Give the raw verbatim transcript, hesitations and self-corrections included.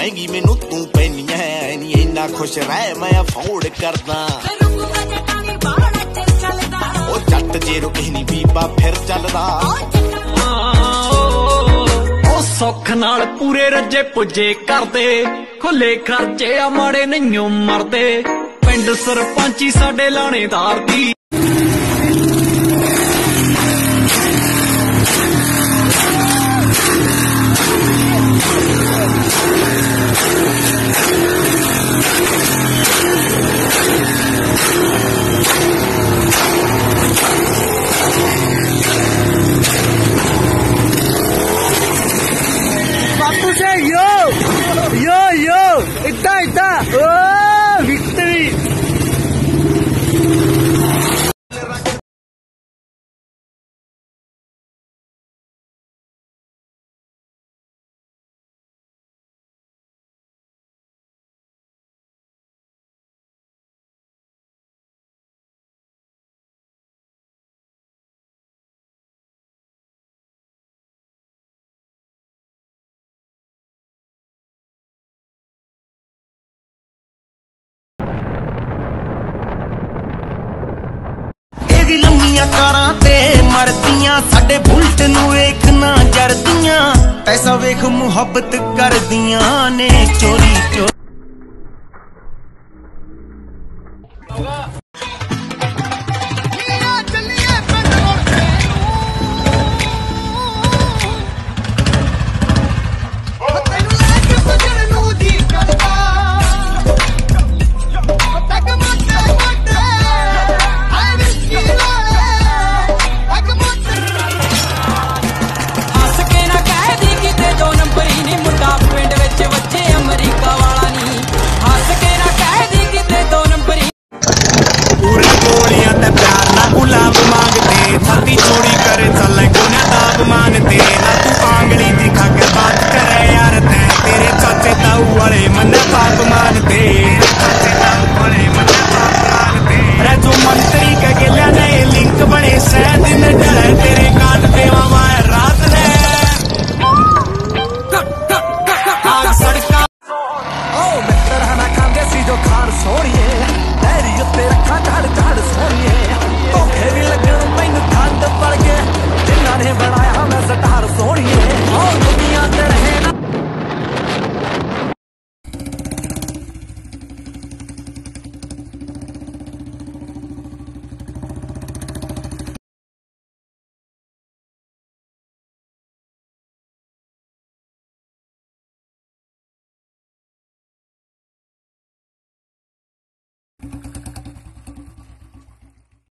महंगी मैनू तू पैनी है नी इन्ना खुश रह मैं अफोर्ड करदा ओ जट जे रुके नी बीबा फिर चलदा सुख नाल पूरे रजे पुजे करदे खुले खर्चे आ माड़े नहीं मरदे पिंड सरपंची साडे लाणेदार दी Yo, yo, está, está. Oh, victory. लम्मिया कारां ते मरदियां साडे बुलट नू वेख ना जरदियां पैसा वेख मुहब्बत करदियां ने